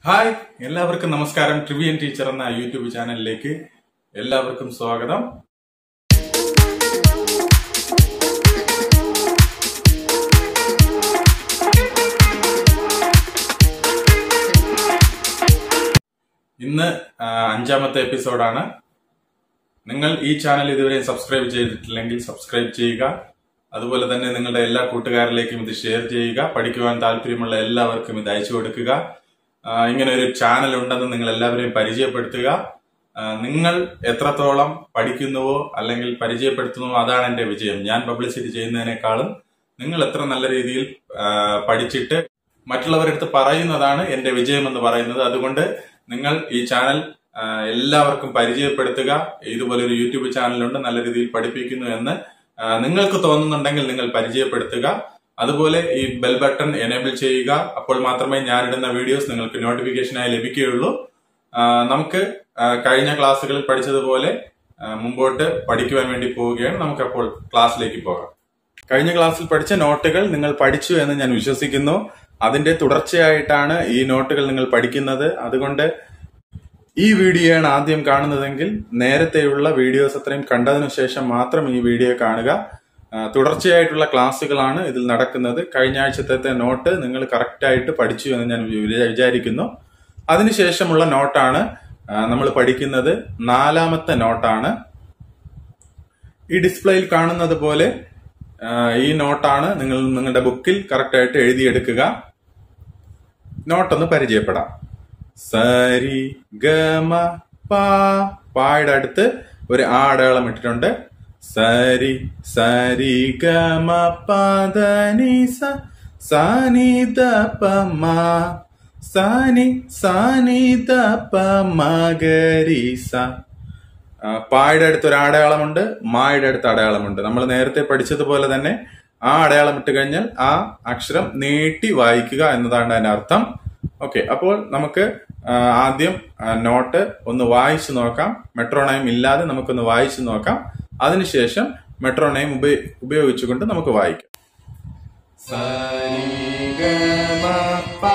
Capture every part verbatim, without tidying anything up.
Hi എല്ലാവർക്കും നമസ്കാരം. ട്രിവിയൻ teacher എന്ന യൂട്യൂബ് ചാനലിലേക്ക് എല്ലാവർക്കും സ്വാഗതം. ഇന്ന് അഞ്ചാമത്തെ എപ്പിസോഡാണ്. നിങ്ങൾ ഈ ചാനൽ ഇതുവരെ സബ്സ്ക്രൈബ് ചെയ്തിട്ടില്ലെങ്കിൽ സബ്സ്ക്രൈബ് ചെയ്യുക. അതുപോലെ തന്നെ നിങ്ങളുടെ എല്ലാ കൂട്ടുകാരിലേക്കും ഇത് ഷെയർ ചെയ്യുക. പഠിക്കുവാൻ താല്പര്യമുള്ള എല്ലാവർക്കും ഇത് അയച്ചു കൊടുക്കുക. ഇങ്ങനെ ഒരു ചാനൽ ഉണ്ടെന്ന് നിങ്ങൾ എല്ലാവരെയും പരിചയപ്പെടുത്തുക. നിങ്ങൾ എത്രത്തോളം പഠിക്കുന്നുവോ അല്ലെങ്കിൽ പരിചയപ്പെടുത്തുന്നുവോ അതാണ് എന്റെ വിജയം. ഞാൻ പബ്ലിസിറ്റി ചെയ്യുന്നതിനേക്കാളും നിങ്ങൾ എത്ര നല്ല രീതിയിൽ പഠിച്ചിട്ട് മറ്റുള്ളവരടുത്ത് പറയുന്നതാണ് എന്റെ വിജയം എന്ന് പറയുന്നത്. അതുകൊണ്ട് നിങ്ങൾ ഈ ചാനൽ എല്ലാവർക്കും പരിചയപ്പെടുത്തുക. ഇതുപോലെ ഒരു യൂട്യൂബ് ചാനലുണ്ട്, നല്ല രീതിയിൽ പഠിപ്പിക്കുന്നു എന്ന് നിങ്ങൾക്ക് തോന്നുന്നുണ്ടെങ്കിൽ നിങ്ങൾ പരിചയപ്പെടുത്തുക. അതുപോലെ ഈ ബെൽ ബട്ടൺ എനേബിൾ ചെയ്യുക. അപ്പോൾ മാത്രമേ ഞാനിടുന്ന വീഡിയോസ് നിങ്ങൾക്ക് നോട്ടിഫിക്കേഷനായി ലഭിക്കുകയുള്ളൂ. നമുക്ക് കഴിഞ്ഞ ക്ലാസ്സുകളിൽ പഠിച്ചതുപോലെ മുമ്പോട്ട് പഠിക്കുവാൻ വേണ്ടി പോവുകയാണ്. നമുക്കപ്പോൾ ക്ലാസ്സിലേക്ക് പോകാം. കഴിഞ്ഞ ക്ലാസ്സിൽ പഠിച്ച നോട്ടുകൾ നിങ്ങൾ പഠിച്ചു എന്ന് ഞാൻ വിശ്വസിക്കുന്നു. അതിന്റെ തുടർച്ചയായിട്ടാണ് ഈ നോട്ടുകൾ നിങ്ങൾ പഠിക്കുന്നത്. അതുകൊണ്ട് ഈ വീഡിയോയാണ് ആദ്യം കാണുന്നതെങ്കിൽ നേരത്തെയുള്ള വീഡിയോസ് അത്രയും കണ്ടതിനു ശേഷം മാത്രം ഈ വീഡിയോ കാണുക. തുടർച്ചയായിട്ടുള്ള ക്ലാസ്സുകളാണ് ഇതിൽ നടക്കുന്നത്. കഴിഞ്ഞ ആഴ്ചത്തെ നോട്ട് നിങ്ങൾ കറക്റ്റായിട്ട് പഠിച്ചു എന്ന് ഞാൻ വിചാരിക്കുന്നു. അതിനുശേഷമുള്ള നോട്ടാണ് നമ്മൾ പഠിക്കുന്നത്. നാലാമത്തെ നോട്ടാണ്. ഈ ഡിസ്പ്ലേയിൽ കാണുന്നത് പോലെ ഈ നോട്ടാണ് നിങ്ങൾ നിങ്ങളുടെ ബുക്കിൽ കറക്റ്റായിട്ട് എഴുതിയെടുക്കുക. നോട്ടൊന്ന് പരിചയപ്പെടാം. സരി ഗമ പാ. പായുടെ അടുത്ത് ഒരു ആ അടയാളം ഇട്ടിട്ടുണ്ട്. സരി സരി ഗമ പദനി സ സാനി ദ പ മ സാനി സാനി ദ പ മ ഗരി സ. പായുടെ അടുത്ത് ഒരു അടയാളമുണ്ട്, മായുടെ അടുത്ത് അടയാളമുണ്ട്. നമ്മൾ നേരത്തെ പഠിച്ചതുപോലെ തന്നെ ആ അടയാളം ഇട്ട് കഴിഞ്ഞാൽ ആ അക്ഷരം നീട്ടി വായിക്കുക എന്നതാണ് അതിന്റെ അർത്ഥം. ഓക്കെ, അപ്പോൾ നമുക്ക് ആദ്യം നോട്ട് ഒന്ന് വായിച്ചു നോക്കാം. മെട്രോണൈം ഇല്ലാതെ നമുക്കൊന്ന് വായിച്ചു നോക്കാം. അതിനുശേഷം മെട്രോണൈം ഉപയോഗിച്ചുകൊണ്ട് നമുക്ക് വായിക്കാം. സരി ഗമ പ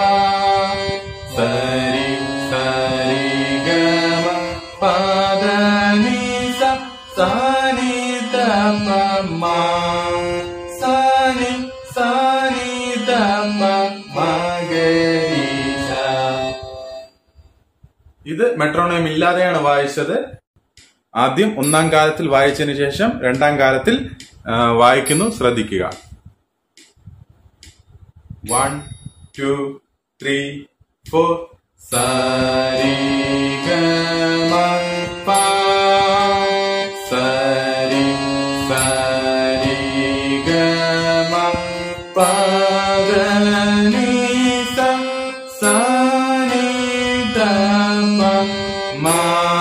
സരി സരി ഗമ പദനി സ സാനി ദ പ മ സാനി സാനി ദ പ മ ഗരി സ. ഇത് മെട്രോണൈം ഇല്ലാതെയാണ് വായിച്ചത്. ആദ്യം ഒന്നാം കാലത്തിൽ വായിച്ചതിന് ശേഷം രണ്ടാം കാലത്തിൽ വായിക്കുന്നു. ശ്രദ്ധിക്കുക. One two three four. സരി ഗമ പ സരി സരി ഗമ പദനി സ സാനി ദ പ മ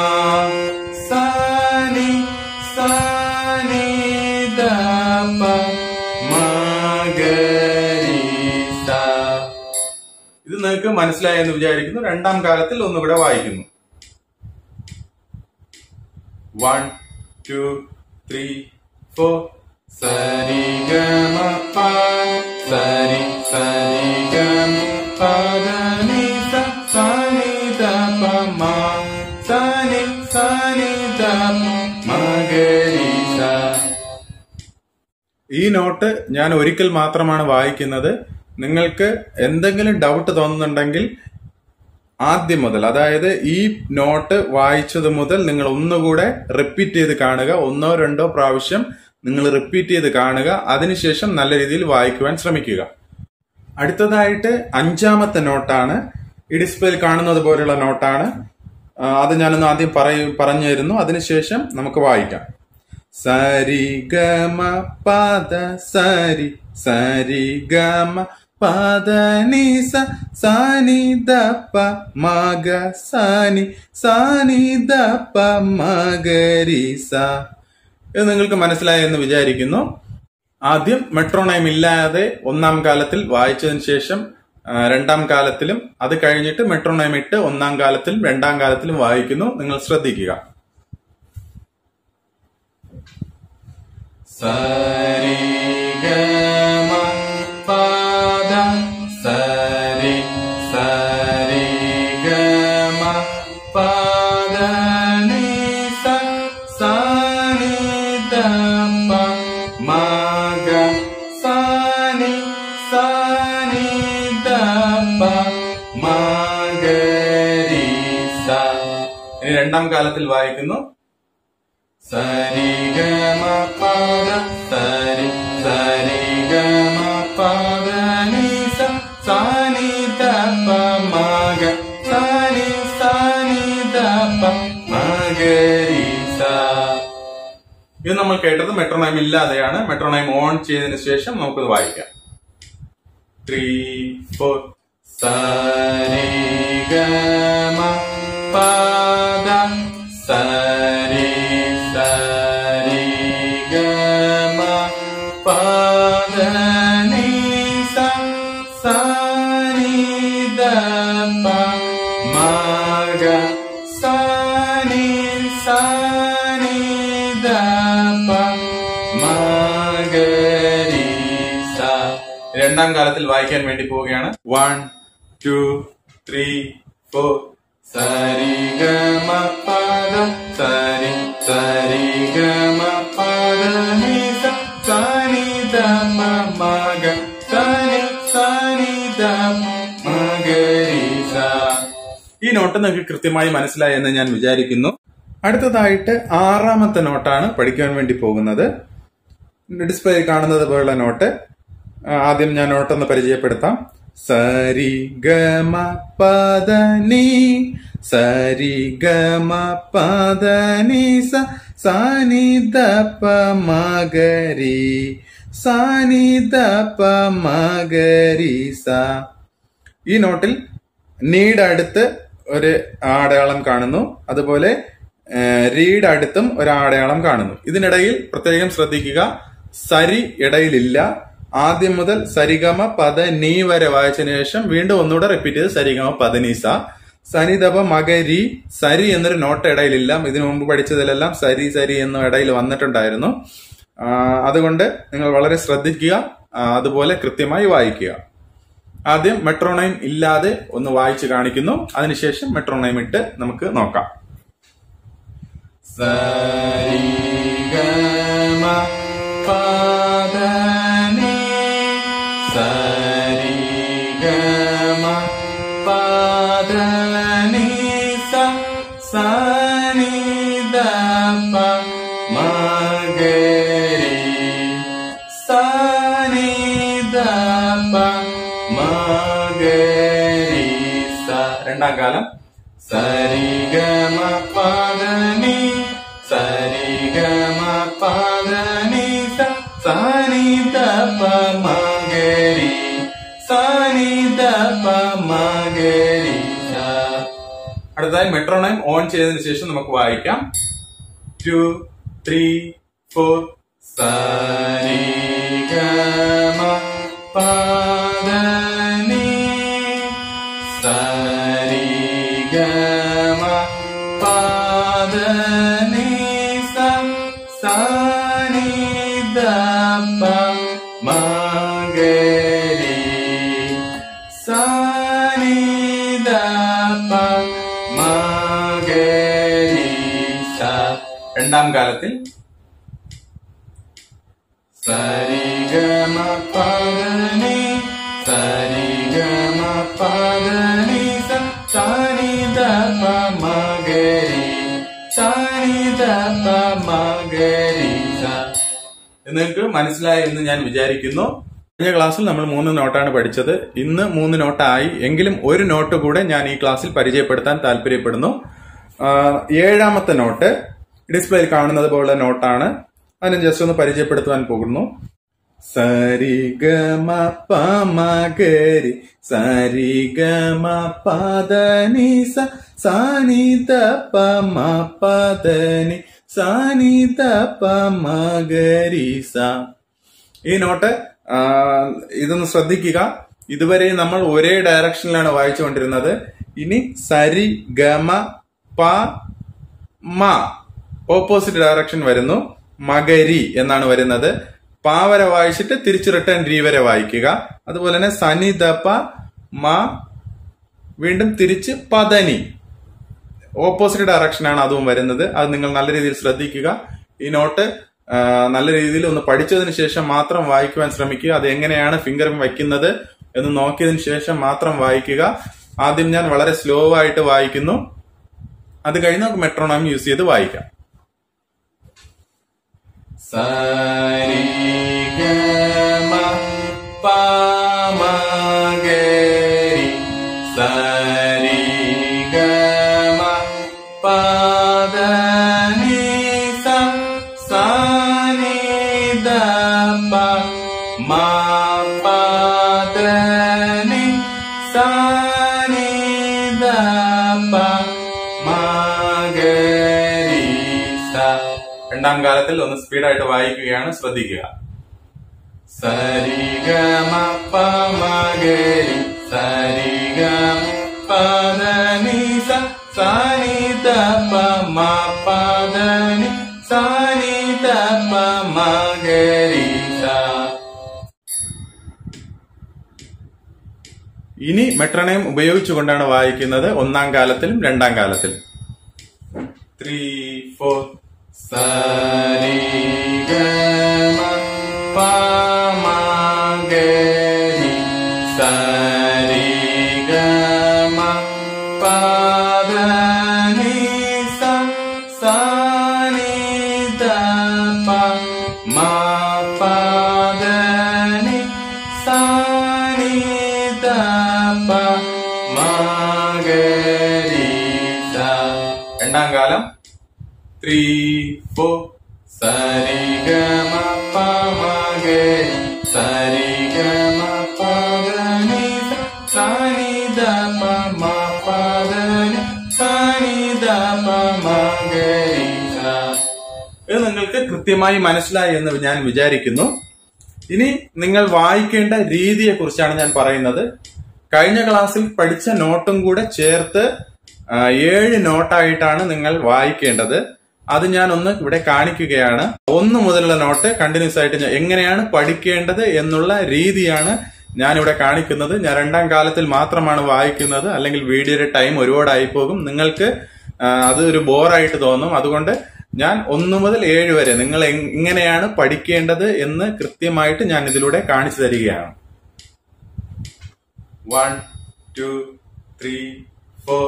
സാനി സാനി ദ പ മ ഗരി സ. ഇത് നിങ്ങൾക്ക് മനസ്സിലായെന്ന് വിചാരിക്കുന്നു. രണ്ടാം കാലത്തിൽ ഒന്നുകൂടെ വായിക്കുന്നു. One two three four. സരി ഗമ പ സരി സരി ഗമ പദനി സ സാനി ദ പ മ സാനി സാനി ദ മ ഗരി സ. ഈ നോട്ട് ഞാൻ ഒരിക്കൽ മാത്രമാണ് വായിക്കുന്നത്. നിങ്ങൾക്ക് എന്തെങ്കിലും ഡൗട്ട് തോന്നുന്നുണ്ടെങ്കിൽ ആദ്യം മുതൽ, അതായത് ഈ നോട്ട് വായിച്ചത് മുതൽ നിങ്ങൾ ഒന്നുകൂടെ റിപ്പീറ്റ് ചെയ്ത് കാണുക. ഒന്നോ രണ്ടോ പ്രാവശ്യം നിങ്ങൾ റിപ്പീറ്റ് ചെയ്ത് കാണുക. അതിനുശേഷം നല്ല രീതിയിൽ വായിക്കുവാൻ ശ്രമിക്കുക. അടുത്തതായിട്ട് അഞ്ചാമത്തെ നോട്ടാണ്. ഈ ഡിസ്പ്ലേയിൽ കാണുന്നത് പോലെയുള്ള നോട്ടാണ്. അത് ഞാനൊന്ന് ആദ്യം പറയൂ പറഞ്ഞു തരുന്നു. അതിനുശേഷം നമുക്ക് വായിക്കാം. സരി ഗമ പദ സരി സരി ഗമ പദനി സ സാനി ദ പ മ ഗ സാനി സാനി ദ പ മ ഗരി സ. ഇത് നിങ്ങൾക്ക് മനസ്സിലായി എന്ന് വിചാരിക്കുന്നു. ആദ്യം മെട്രോണൈം ഇല്ലാതെ ഒന്നാം കാലത്തിൽ വായിച്ചതിന് ശേഷം രണ്ടാം കാലത്തിലും, അത് കഴിഞ്ഞിട്ട് മെട്രോണൈം ഇട്ട് ഒന്നാം കാലത്തിലും രണ്ടാം കാലത്തിലും വായിക്കുന്നു. നിങ്ങൾ ശ്രദ്ധിക്കുക. സരി ഗമ പദ സരി സരി ഗ രണ്ടാം കാലത്തിൽ വായിക്കുന്നു. സരി ഗമ പദ സരി സരി ഗമ പദ നി സ സാനി ത പ മഗ സാനി സാനി ത പ മഗരി സ. ഇത് നമ്മൾ കേട്ടത് മെട്രോണൈം ഇല്ലാതെയാണ്. മെട്രോണൈം ഓൺ ചെയ്തതിനു ശേഷം നമുക്കത് വായിക്കാം. ത്രീ ഫോർ സരി ഗമ പദ സരി സരി ഗമ പദ നി സ സാനി ത പ മഗ സാനി സാനി ത പ മഗരി സ. രണ്ടാം കാലത്തിൽ വായിക്കാൻ വേണ്ടി പോവുകയാണ്. വൺ ടു ത്രീ ഫോർ സരി ഗമ പദ സരി സരി ഗമ പദ നി സ സാനി ത പ മഗ സാനി സാനി ത മഗരി സ. ഈ നോട്ട് നിങ്ങൾക്ക് കൃത്യമായി മനസ്സിലായി എന്ന് ഞാൻ വിചാരിക്കുന്നു. അടുത്തതായിട്ട് ആറാമത്തെ നോട്ടാണ് പഠിക്കാൻ വേണ്ടി പോകുന്നത്. ഡിസ്പ്ലേയിൽ കാണുന്നത് പോലുള്ള നോട്ട്. ആദ്യം ഞാൻ നോട്ടൊന്ന് പരിചയപ്പെടുത്താം. സരി ഗമ പദ നി സരി ഗമ പദ നി സ സാനി ത പ മഗരി സാനി ത പ മഗരി സ. ഈ നോട്ടിൽ നീയുടെ അടുത്ത് ഒരു അടയാളം കാണുന്നു, അതുപോലെ റീഡ് അടുത്തും ഒരു അടയാളം കാണുന്നു. ഇതിനിടയിൽ പ്രത്യേകം ശ്രദ്ധിക്കുക, സരി ഇടയിലില്ല. ആദ്യം മുതൽ സരിഗമ പദ നീ വരെ വായിച്ചതിനു ശേഷം വീണ്ടും ഒന്നുകൂടെ റിപ്പീറ്റ് ചെയ്ത് സരിഗമ പദ നീ സ സനി ദപ മഗരി. സരി എന്നൊരു നോട്ട് ഇടയിലില്ല. ഇതിനു മുമ്പ് പഠിച്ചതിലെല്ലാം സരി സരി എന്ന ഇടയിൽ വന്നിട്ടുണ്ടായിരുന്നു. അതുകൊണ്ട് നിങ്ങൾ വളരെ ശ്രദ്ധിക്കുക, അതുപോലെ കൃത്യമായി വായിക്കുക. ആദ്യം മെട്രോണൈം ഇല്ലാതെ ഒന്ന് വായിച്ചു കാണിക്കുന്നു, അതിനുശേഷം മെട്രോണൈം ഇട്ട് നമുക്ക് നോക്കാം. സരി ഗമ പദ നി സരി ഗമ പദ നി സ സാനി ത പ മഗരി സാനി ത പ മഗരി സ. രണ്ടാം കാലം. സരി ഗമ പദ നി സരി ഗമ പദ നി സ സാനി ത പ മഗരി സാനി ത പ മഗരി സ. അടുത്തതായി മെട്രോണൈം ഓൺ ചെയ്തതിനു ശേഷം നമുക്ക് വായിക്കാം. ടു ത്രീ ഫോർ സരി ഗമ പദ നി സരി ഗമ പദ നി സ സാനി ത പ മഗരി സാനി ത പ മഗരി സ. രണ്ടാം കാലത്തിൽ. സരി ഗമ പദ നി സരി ഗമ പദ നി സ സാനി ത പ മഗരി സാനി ത പ മഗരി സ. നിങ്ങൾക്ക് മനസ്സിലായി എന്ന് ഞാൻ വിചാരിക്കുന്നു. കഴിഞ്ഞ ക്ലാസ്സിൽ നമ്മൾ മൂന്ന് നോട്ടാണ് പഠിച്ചത്. ഇന്ന് മൂന്ന് നോട്ടായി. എങ്കിലും ഒരു നോട്ട് കൂടെ ഞാൻ ഈ ക്ലാസ്സിൽ പരിചയപ്പെടുത്താൻ താല്പര്യപ്പെടുന്നു. ഏഴാമത്തെ നോട്ട് ഡിസ്പ്ലേയിൽ കാണുന്നത് പോലെ നോട്ടാണ്. അതിന് ജസ്റ്റ് ഒന്ന് പരിചയപ്പെടുത്തുവാൻ പോകുന്നു. സരി ഗമ പ മഗരി സരി ഗമ പദ നി സ സാനി ത പ മ പദ നി സാനി ത പ മഗരി സ. ഈ നോട്ട് ഇതൊന്ന് ശ്രദ്ധിക്കുക. ഇതുവരെ നമ്മൾ ഒരേ ഡയറക്ഷനിലാണ് വായിച്ചുകൊണ്ടിരുന്നത്. ഇനി സരി ഗമ പ മ ഓപ്പോസിറ്റ് ഡയറക്ഷൻ വരുന്നു. മഗരി എന്നാണ് വരുന്നത്. പാ വരെ വായിച്ചിട്ട് തിരിച്ച് റിട്ടേൺ രീ വരെ വായിക്കുക. അതുപോലെ തന്നെ സനി ദ പ മ വീണ്ടും തിരിച്ച് പദനി ഓപ്പോസിറ്റ് ഡയറക്ഷനാണ് അതും വരുന്നത്. അത് നിങ്ങൾ നല്ല രീതിയിൽ ശ്രദ്ധിക്കുക. ഈ നോട്ട് നല്ല രീതിയിൽ ഒന്ന് പഠിച്ചതിന് ശേഷം മാത്രം വായിക്കുവാൻ ശ്രമിക്കുക. അത് എങ്ങനെയാണ് ഫിംഗർ വയ്ക്കുന്നത് എന്ന് നോക്കിയതിന് ശേഷം മാത്രം വായിക്കുക. ആദ്യം ഞാൻ വളരെ സ്ലോ ആയിട്ട് വായിക്കുന്നു. അത് കഴിഞ്ഞ് നമുക്ക് മെട്രോണോം യൂസ് ചെയ്ത് വായിക്കാം. സരി ഗമ പമ ഗരി സരി ഗമ പദ നി സ സ നി ധ പ മ പദ നി സ നി ധ പ മ ഗരി സ. രണ്ടാം കാലത്തിൽ ഒന്ന് സ്പീഡായിട്ട് വായിക്കുകയാണ്, ശ്രദ്ധിക്കുക. സരി ഗമ പമ ഗരി സരി ഗമ പദ നി സ സ നി ധ പ മ പദ നി സ നി ധ പ മ ഗരി സ. ഇനി മെട്രോണോം ഉപയോഗിച്ചുകൊണ്ടാണ് വായിക്കുന്നത് ഒന്നാം കാലത്തിലും രണ്ടാം കാലത്തിലും. Three four. സരി ഗമ പമ ഗരി സരി ഗമ പദ നി സ സ നി ധ പ മ പദ നി സ നി ധ പ മ ഗരി സ. രണ്ടാം കാലം. Three four. സരി ഗമ പമ ഗരി സരി ഗമ പദ നി സ നി ധ പ മ പദ നി സ നി ധ പ മ ഗരി സ. ഇത് നിങ്ങൾക്ക് കൃത്യമായി മനസ്സിലായി എന്ന് ഞാൻ വിചാരിക്കുന്നു. ഇനി നിങ്ങൾ വായിക്കേണ്ട രീതിയെ കുറിച്ചാണ് ഞാൻ പറയുന്നത്. കഴിഞ്ഞ ക്ലാസ്സിൽ പഠിച്ച നോട്ടും കൂടെ ചേർത്ത് ഏഴ് നോട്ടായിട്ടാണ് നിങ്ങൾ വായിക്കേണ്ടത്. അത് ഞാൻ ഒന്ന് ഇവിടെ കാണിക്കുകയാണ്. ഒന്ന് മുതലുള്ള നോട്ട് കണ്ടിന്യൂസ് ആയിട്ട് എങ്ങനെയാണ് പഠിക്കേണ്ടത് എന്നുള്ള രീതിയാണ് ഞാൻ ഇവിടെ കാണിക്കുന്നത്. ഞാൻ രണ്ടാം കാലത്തിൽ മാത്രമാണ് വായിക്കുന്നത്, അല്ലെങ്കിൽ വീഡിയോയുടെ ടൈം ഒരുപാടായി പോകും, നിങ്ങൾക്ക് അത് ഒരു ബോറായിട്ട് തോന്നും. അതുകൊണ്ട് ഞാൻ ഒന്ന് മുതൽ ഏഴ് വരെ നിങ്ങൾ എങ്ങനെയാണ് പഠിക്കേണ്ടത് എന്ന് കൃത്യമായിട്ട് ഞാൻ ഇതിലൂടെ കാണിച്ചു തരികയാണ്. One two three four.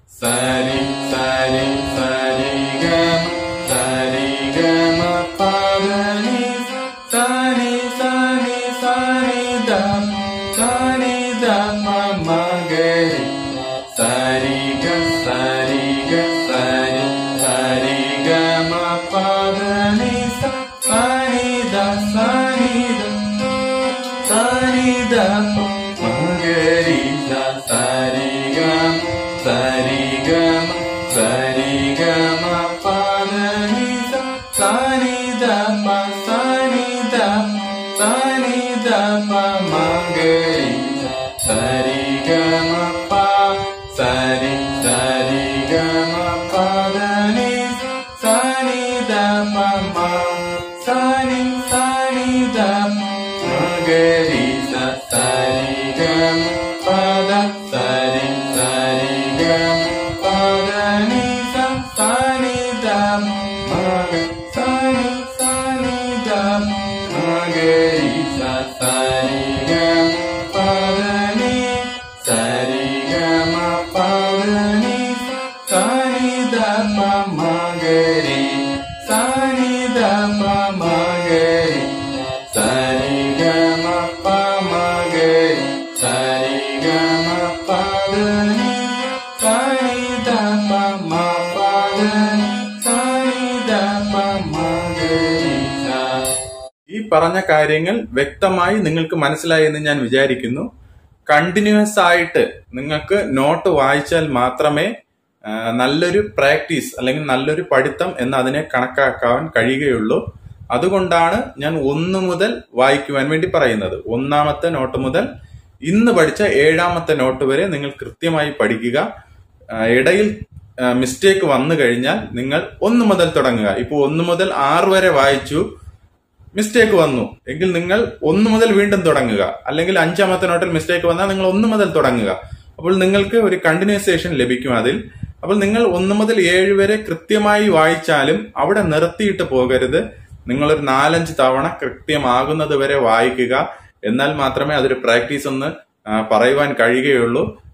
സരി സരി സരി ഗമ സരി ഗമ പദ നി സ നി സ നി സ നി ധ സ നി ധ പ മ ഗരി സരി ഗ സരി ഗ സരി സരി ഗമ പദ നി സ സ നി ധ സ നി ധ സ നി ധ പ മ ഗരി സ. സരി ഗമ സരി ഗമ സരി ഗമ പദ നി സ സ നി ധ പ സ നി ധ സ നി ധ പ മ ഗരി സ. സരി ഗമ പ സരി സരി ഗമ പദ നി സ നി ധ പ മ സ നി സ നി ധ മ ഗരി സ. സരി ഗമ പദ സരി സരി ഗമ പദ നി സ സ നി ധ മ സ നി സ നി ധ മ ഗരി സ. സരി ഗമ പദ നി സരി ഗമ പദ നി സ നി ധ പ മ ഗരി സ നി ധ പ മ ഗരി സരി ഗമ പ മ ഗരി സരി ഗമ പദ നി സ നി ധ പ മ പദ നി സ നി ധ പ മ ഗരി സ. ഈ പറഞ്ഞ കാര്യങ്ങൾ വ്യക്തമായി നിങ്ങൾക്ക് മനസ്സിലായി എന്ന് ഞാൻ വിചാരിക്കുന്നു. കണ്ടിന്യൂസ് ആയിട്ട് നിങ്ങൾക്ക് നോട്ട് വായിച്ചാൽ മാത്രമേ നല്ലൊരു പ്രാക്ടീസ് അല്ലെങ്കിൽ നല്ലൊരു പഠിത്തം എന്ന് അതിനെ കണക്കാക്കാൻ കഴിയുകയുള്ളൂ. അതുകൊണ്ടാണ് ഞാൻ ഒന്ന് മുതൽ വായിക്കുവാൻ വേണ്ടി പറയുന്നത്. ഒന്നാമത്തെ നോട്ട് മുതൽ ഇന്ന് പഠിച്ച ഏഴാമത്തെ നോട്ട് വരെ നിങ്ങൾ കൃത്യമായി പഠിക്കുക. ഇടയിൽ മിസ്റ്റേക്ക് വന്നു കഴിഞ്ഞാൽ നിങ്ങൾ ഒന്ന് മുതൽ തുടങ്ങുക. ഇപ്പൊ ഒന്ന് മുതൽ ആറ് വരെ വായിച്ചു, മിസ്റ്റേക്ക് വന്നു എങ്കിൽ നിങ്ങൾ ഒന്ന് മുതൽ വീണ്ടും തുടങ്ങുക. അല്ലെങ്കിൽ അഞ്ചാമത്തെ നോട്ടിൽ മിസ്റ്റേക്ക് വന്നാൽ നിങ്ങൾ ഒന്ന് മുതൽ തുടങ്ങുക. അപ്പോൾ നിങ്ങൾക്ക് ഒരു കണ്ടിന്യൂസേഷൻ ലഭിക്കും അതിൽ. അപ്പോൾ നിങ്ങൾ ഒന്ന് മുതൽ ഏഴ് വരെ കൃത്യമായി വായിച്ചാലും അവിടെ നിർത്തിയിട്ട് പോകരുത്. നിങ്ങളൊരു നാലഞ്ച് തവണ കൃത്യമാകുന്നത് വരെ വായിക്കുക. എന്നാൽ മാത്രമേ അതൊരു പ്രാക്ടീസ് ഒന്ന് പറയുവാൻ കഴിയുകയുള്ളൂ.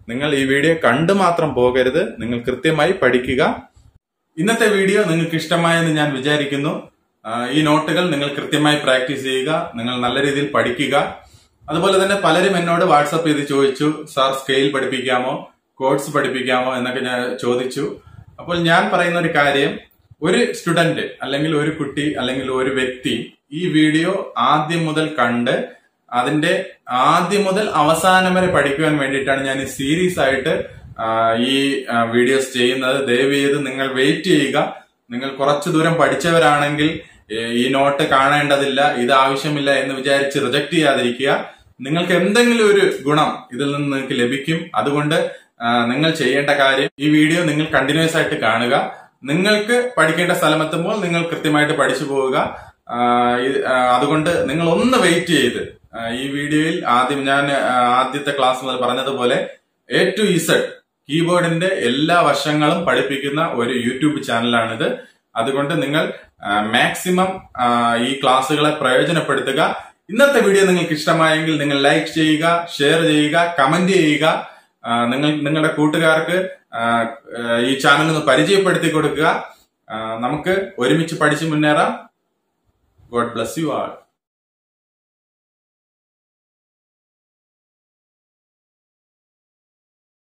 നിങ്ങൾ ഈ വീഡിയോ കണ്ടു മാത്രം പോകരുത്, നിങ്ങൾ കൃത്യമായി പഠിക്കുക. ഇന്നത്തെ വീഡിയോ നിങ്ങൾക്ക് ഇഷ്ടമായെന്ന് ഞാൻ വിചാരിക്കുന്നു. ഈ നോട്ടുകൾ നിങ്ങൾ കൃത്യമായി പ്രാക്ടീസ് ചെയ്യുക, നിങ്ങൾ നല്ല രീതിയിൽ പഠിക്കുക. അതുപോലെ തന്നെ പലരും എന്നോട് വാട്സപ്പ് ചെയ്ത് ചോദിച്ചു, സാർ സ്കെയിൽ പഠിപ്പിക്കാമോ, കോഡ്സ് പഠിപ്പിക്കാമോ എന്നൊക്കെ ഞാൻ ചോദിച്ചു. അപ്പോൾ ഞാൻ പറയുന്ന ഒരു കാര്യം, ഒരു സ്റ്റുഡന്റ് അല്ലെങ്കിൽ ഒരു കുട്ടി അല്ലെങ്കിൽ ഒരു വ്യക്തി ഈ വീഡിയോ ആദ്യം മുതൽ കണ്ട് അതിന്റെ ആദ്യം മുതൽ അവസാനം വരെ പഠിക്കുവാൻ വേണ്ടിയിട്ടാണ് ഞാൻ ഈ സീരീസ് ആയിട്ട് ഈ വീഡിയോസ് ചെയ്യുന്നത്. ദയവ് ചെയ്ത് നിങ്ങൾ വെയിറ്റ് ചെയ്യുക. നിങ്ങൾ കുറച്ചു ദൂരം പഠിച്ചവരാണെങ്കിൽ ഈ നോട്ട് കാണേണ്ടതില്ല, ഇത് ആവശ്യമില്ല എന്ന് വിചാരിച്ച് റിജക്ട് ചെയ്യാതിരിക്കുക. നിങ്ങൾക്ക് എന്തെങ്കിലും ഒരു ഗുണം ഇതിൽ നിന്ന് നിങ്ങൾക്ക് ലഭിക്കും. അതുകൊണ്ട് നിങ്ങൾ ചെയ്യേണ്ട കാര്യം, ഈ വീഡിയോ നിങ്ങൾ കണ്ടിന്യൂസ് ആയിട്ട് കാണുക. നിങ്ങൾക്ക് പഠിക്കേണ്ട സ്ഥലമെത്തുമ്പോൾ നിങ്ങൾ കൃത്യമായിട്ട് പഠിച്ചു പോവുക. അതുകൊണ്ട് നിങ്ങൾ ഒന്ന് വെയിറ്റ് ചെയ്ത് ഈ വീഡിയോയിൽ ആദ്യം ഞാൻ ആദ്യത്തെ ക്ലാസ് മുതൽ പറഞ്ഞതുപോലെ എ ടു ഇസഡ് കീബോർഡിന്റെ എല്ലാ വശങ്ങളും പഠിപ്പിക്കുന്ന ഒരു യൂട്യൂബ് ചാനലാണിത്. അതുകൊണ്ട് നിങ്ങൾ മാക്സിമം ഈ ക്ലാസ്സുകളെ പ്രയോജനപ്പെടുത്തുക. ഇന്നത്തെ വീഡിയോ നിങ്ങൾക്ക് ഇഷ്ടമായെങ്കിൽ നിങ്ങൾ ലൈക്ക് ചെയ്യുക, ഷെയർ ചെയ്യുക, കമന്റ് ചെയ്യുക. നിങ്ങൾ നിങ്ങളുടെ കൂട്ടുകാർക്ക് ഈ ചാനൽ ഒന്ന് പരിചയപ്പെടുത്തി കൊടുക്കുക. നമുക്ക് ഒരുമിച്ച് പഠിച്ച് മുന്നേറാം. God bless you all.